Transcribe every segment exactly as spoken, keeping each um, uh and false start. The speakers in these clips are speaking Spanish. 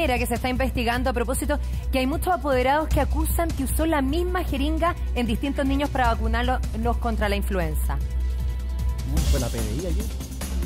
enfermera que se está investigando a propósito que hay muchos apoderados que acusan que usó la misma jeringa en distintos niños para vacunarlos contra la influenza. ¿Fue la P D I ayer?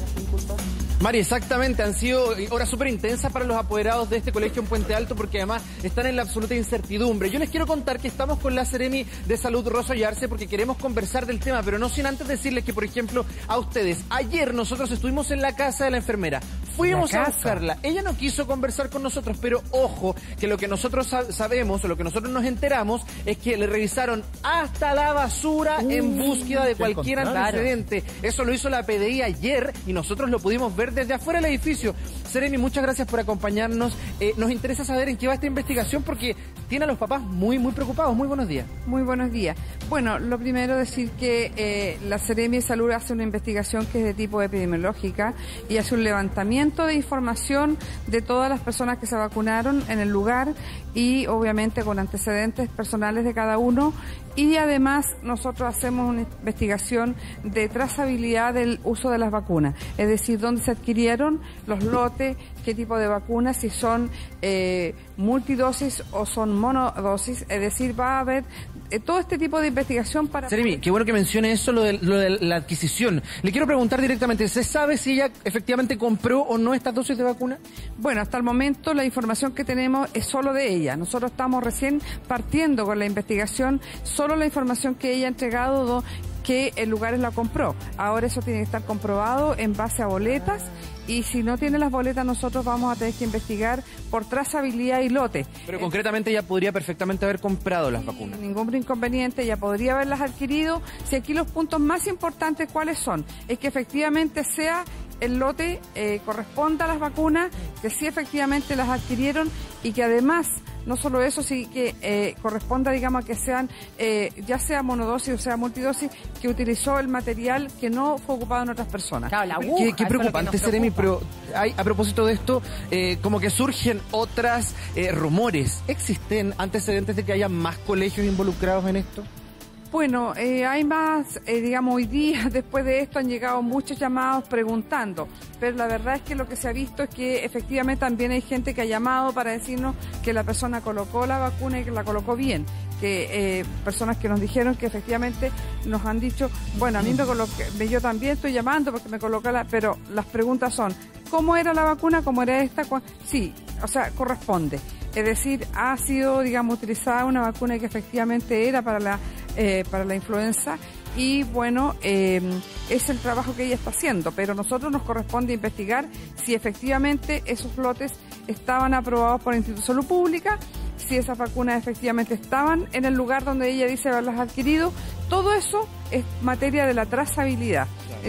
Mari, exactamente, han sido horas súper intensas para los apoderados de este colegio en Puente Alto porque además están en la absoluta incertidumbre. Yo les quiero contar que estamos con la Seremi de Salud, Rosa Yarse, porque queremos conversar del tema, pero no sin antes decirles que, por ejemplo, a ustedes, ayer nosotros estuvimos en la casa de la enfermera, fuimos a buscarla, ella no quiso conversar con nosotros, pero ojo, que lo que nosotros sab sabemos, o lo que nosotros nos enteramos, es que le revisaron hasta la basura uh, en búsqueda de cualquier antecedente. Eso lo hizo la P D I ayer y nosotros lo pudimos ver desde afuera del edificio. Seremi, muchas gracias por acompañarnos. Eh, nos interesa saber en qué va esta investigación porque tiene a los papás muy, muy preocupados. Muy buenos días. Muy buenos días. Bueno, lo primero decir que eh, la Seremi de Salud hace una investigación que es de tipo epidemiológica y hace un levantamiento de información de todas las personas que se vacunaron en el lugar y obviamente con antecedentes personales de cada uno. Y además nosotros hacemos una investigación de trazabilidad del uso de las vacunas, es decir, dónde se adquirieron los lotes, qué tipo de vacunas, si son eh, multidosis o son monodosis, es decir, va a haber eh, todo este tipo de investigación para... Seremi, qué bueno que mencione eso, lo de, lo de la adquisición. Le quiero preguntar directamente, ¿se sabe si ella efectivamente compró o no estas dosis de vacuna? Bueno, hasta el momento la información que tenemos es solo de ella. Nosotros estamos recién partiendo con la investigación, solo la información que ella ha entregado do, que el lugar la compró. Ahora eso tiene que estar comprobado en base a boletas y si no tiene las boletas nosotros vamos a tener que investigar por trazabilidad y lote. Pero concretamente ella podría perfectamente haber comprado las vacunas. Sin ningún inconveniente, ella podría haberlas adquirido. Si aquí los puntos más importantes, ¿cuáles son? Es que efectivamente sea el lote eh, corresponda a las vacunas, que sí efectivamente las adquirieron y que además, no solo eso, sí que eh, corresponda, digamos, a que sean, eh, ya sea monodosis o sea multidosis, que utilizó el material que no fue ocupado en otras personas. Claro, la aguja, qué, qué preocupante, Seremi, pero hay, a propósito de esto, eh, como que surgen otras eh, rumores. ¿Existen antecedentes de que haya más colegios involucrados en esto? Bueno, eh, hay más, eh, digamos, hoy día, después de esto han llegado muchos llamados preguntando, pero la verdad es que lo que se ha visto es que efectivamente también hay gente que ha llamado para decirnos que la persona colocó la vacuna y que la colocó bien, que eh, personas que nos dijeron que efectivamente nos han dicho, bueno, a mí me coloqué, yo también estoy llamando porque me coloqué la, pero las preguntas son, ¿cómo era la vacuna? ¿Cómo era esta? Sí, o sea, corresponde. Es decir, ha sido, digamos, utilizada una vacuna que efectivamente era para la eh, para la influenza y, bueno, eh, es el trabajo que ella está haciendo, pero a nosotros nos corresponde investigar si efectivamente esos lotes estaban aprobados por el Instituto de Salud Pública, si esas vacunas efectivamente estaban en el lugar donde ella dice haberlas adquirido. Todo eso es materia de la trazabilidad.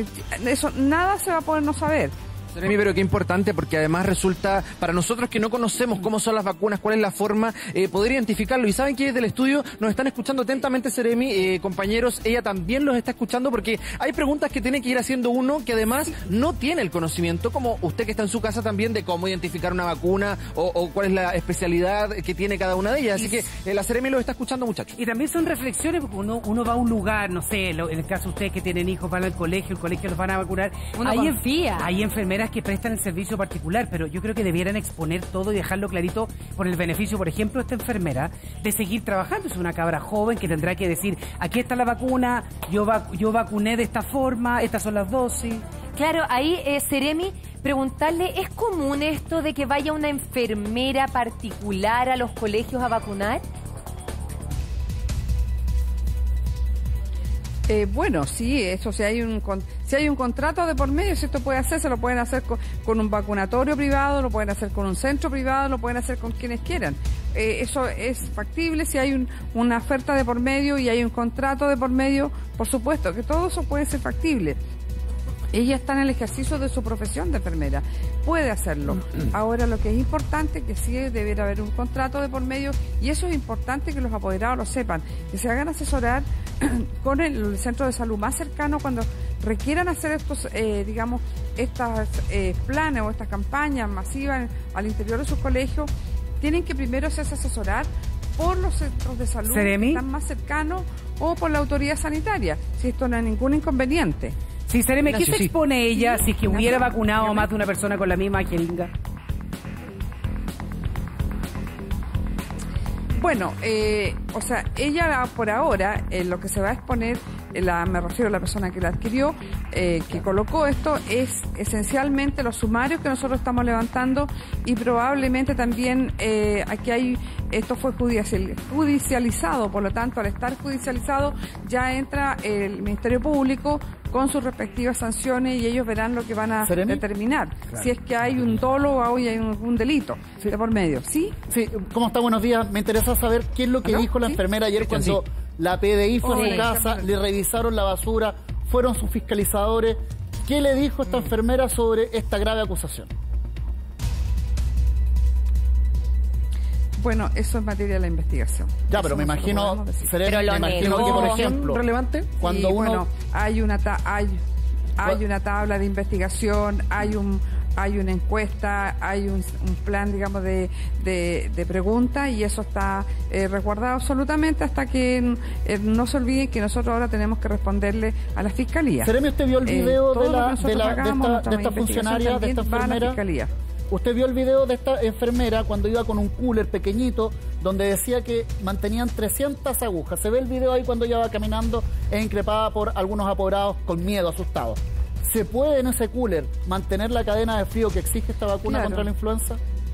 Eso nada se va a poder no saber. Seremi, pero qué importante porque además resulta, para nosotros que no conocemos cómo son las vacunas, cuál es la forma, eh, poder identificarlo. Y saben que desde el estudio nos están escuchando atentamente, Seremi, eh, compañeros, ella también los está escuchando porque hay preguntas que tiene que ir haciendo uno que además no tiene el conocimiento, como usted que está en su casa también, de cómo identificar una vacuna o, o cuál es la especialidad que tiene cada una de ellas. Así que eh, la Seremi los está escuchando, muchachos. Y también son reflexiones porque uno, uno va a un lugar, no sé, lo, en el caso de ustedes que tienen hijos, van al colegio, el colegio los van a vacunar. Uno hay, confía. Hay enfermeras que prestan el servicio particular, pero yo creo que debieran exponer todo y dejarlo clarito por el beneficio, por ejemplo, esta enfermera de seguir trabajando. Es una cabra joven que tendrá que decir, aquí está la vacuna, yo, vac yo vacuné de esta forma, estas son las dosis. Claro, ahí, eh, Seremi, preguntarle, ¿es común esto de que vaya una enfermera particular a los colegios a vacunar? Eh, bueno, sí, eso, si hay un si hay un contrato de por medio, si esto puede hacerse, lo pueden hacer con, con un vacunatorio privado, lo pueden hacer con un centro privado, lo pueden hacer con quienes quieran. Eh, eso es factible si hay un, una oferta de por medio y hay un contrato de por medio, por supuesto que todo eso puede ser factible. Ella está en el ejercicio de su profesión de enfermera, puede hacerlo. Ahora lo que es importante es que sí debiera haber un contrato de por medio y eso es importante que los apoderados lo sepan, que se hagan asesorar con el, el centro de salud más cercano cuando requieran hacer estos, eh, digamos, estas eh, planes o estas campañas masivas al interior de sus colegios, tienen que primero hacerse asesorar por los centros de salud ¿Seremi? que están más cercanos o por la autoridad sanitaria, si esto no es ningún inconveniente. Sí, Seremi, ¿qué Ignacio, se sí. expone ella si es que hubiera Ignacio, vacunado a más de una persona con la misma jeringa? Bueno, eh, o sea, ella por ahora, eh, lo que se va a exponer, eh, la, me refiero a la persona que la adquirió, eh, que colocó esto, es esencialmente los sumarios que nosotros estamos levantando y probablemente también eh, aquí hay, esto fue judicial, judicializado, por lo tanto, al estar judicializado ya entra el Ministerio Público con sus respectivas sanciones y ellos verán lo que van a ¿Seremi? determinar, Claro. si es que hay un dolo o hay un, un delito Sí. de por medio. ¿Sí? Sí, ¿cómo está? Buenos días. Me interesa saber qué es lo que ¿Aló? dijo la ¿Sí? enfermera ayer Cristian, cuando la P D I fue a Sí. su casa, le revisaron la basura, fueron sus fiscalizadores. ¿Qué le dijo esta enfermera sobre esta grave acusación? Bueno, eso es materia de la investigación. Ya, Eso pero me no se lo imagino, podemos decir. Seremi, Pero lo me imagino negó. que, por ejemplo, relevante. cuando Sí, uno... bueno, hay una ta hay hay ¿Cuál? una tabla de investigación, hay un hay una encuesta, hay un, un plan, digamos, de, de, de preguntas y eso está eh, resguardado absolutamente hasta que eh, no se olviden que nosotros ahora tenemos que responderle a la fiscalía. Seremi, ¿usted vio el Eh, video todo de, lo que la, de, nosotros la, de hagamos, esta, nuestra de esta investigación funcionaria, de esta también va a la enfermera? fiscalía. ¿Usted vio el video de esta enfermera cuando iba con un cooler pequeñito donde decía que mantenían trescientas agujas? Se ve el video ahí cuando ella va caminando, es increpada por algunos apoderados con miedo, asustados. ¿Se puede en ese cooler mantener la cadena de frío que exige esta vacuna Claro. contra la influenza?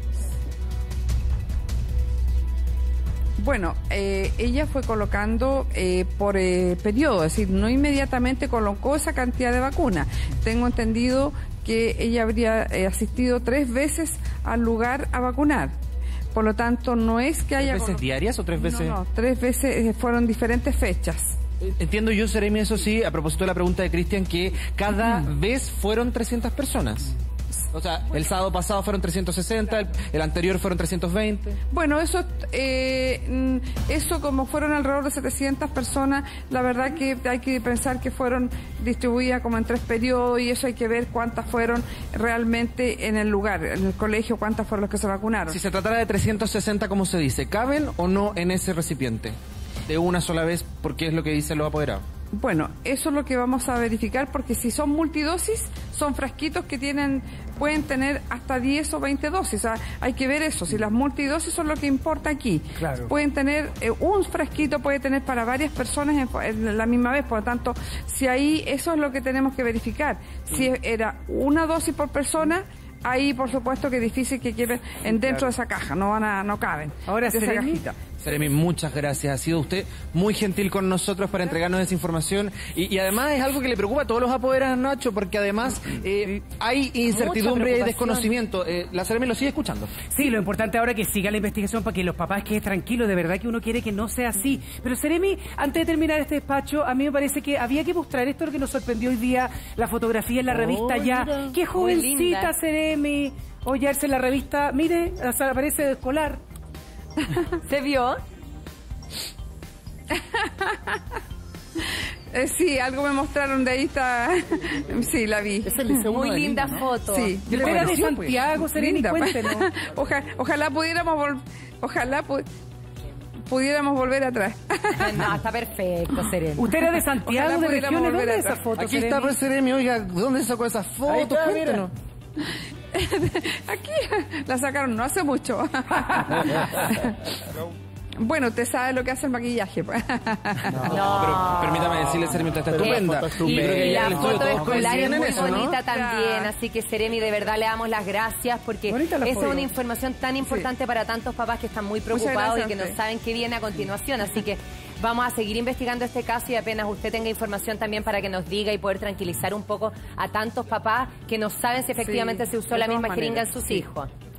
Bueno, eh, ella fue colocando eh, por eh, periodo, es decir, no inmediatamente colocó esa cantidad de vacuna. Tengo entendido que ella habría eh, asistido tres veces al lugar a vacunar. Por lo tanto, no es que haya... ¿Tres veces colo- diarias o tres veces...? No, no, tres veces eh, fueron diferentes fechas. Entiendo yo, Seremi, eso sí, a propósito de la pregunta de Cristian, que cada vez fueron trescientas personas. O sea, el sábado pasado fueron trescientos sesenta, el, el anterior fueron trescientos veinte. Bueno, eso, eh, mm, eso como fueron alrededor de setecientas personas, la verdad que hay que pensar que fueron distribuidas como en tres periodos y eso hay que ver cuántas fueron realmente en el lugar, en el colegio, cuántas fueron los que se vacunaron. Si se tratara de trescientos sesenta, como se dice, ¿caben o no en ese recipiente? De una sola vez, porque es lo que dicen los apoderados. Bueno, eso es lo que vamos a verificar porque si son multidosis, son frasquitos que tienen pueden tener hasta diez o veinte dosis. O sea, hay que ver eso. Si las multidosis son lo que importa aquí. Claro. Pueden tener, eh, un frasquito puede tener para varias personas en, en la misma vez. Por lo tanto, si ahí, eso es lo que tenemos que verificar. Si era una dosis por persona, ahí por supuesto que es difícil que queden en dentro claro. de esa caja. No van a, no caben. Ahora, de esa Seremi, cajita. Seremi, muchas gracias. Ha sido usted muy gentil con nosotros para entregarnos esa información. Y, y además es algo que le preocupa a todos los apoderados, Nacho, porque además eh, hay incertidumbre y desconocimiento. Eh, la Seremi lo sigue escuchando. Sí, lo importante ahora es que siga la investigación para que los papás queden tranquilos. De verdad que uno quiere que no sea así. Pero Seremi, antes de terminar este despacho, a mí me parece que había que mostrar esto, lo que nos sorprendió hoy día, la fotografía en la revista Oh, ya. mira. Qué jovencita linda. Seremi. Oye, en la revista, mire, hasta aparece de escolar. ¿Se vio? Eh, sí, algo me mostraron de ahí, está... sí, la vi. Es el Liceo Muy uno de linda Lima, ¿no? foto. Sí, Yo le era de pareció, Santiago, pues. Seremi, Linda, pues. cuéntenos. Oja- ojalá pudiéramos vol- ojalá pu- pudiéramos volver atrás. No, está perfecto, Seremi. Usted era de Santiago, Ojalá de pudiéramos regiones. volver ¿Dónde atrás. esa foto, Aquí Seremi? está pues, Seremi. Oiga, ¿dónde sacó esa Ahí foto? está, mira. Cuéntenos. Aquí la sacaron no hace mucho. Bueno, usted sabe lo que hace el maquillaje. Pues. No, pero permítame decirle, Seremi, usted está Pero estupenda. la foto es Yo Y creo que ya la el estudio foto todos escolar es coinciden en muy eso, ¿no? bonita también, Ya. así que Seremi, de verdad le damos las gracias porque Bonita la esa foto. es una información tan importante para tantos papás que están muy preocupados y gracias que a no usted. saben qué viene a continuación, así que vamos a seguir investigando este caso y apenas usted tenga información también para que nos diga y poder tranquilizar un poco a tantos papás que no saben si efectivamente Sí, se usó de la todas misma jeringa en maneras, sus sí. hijos.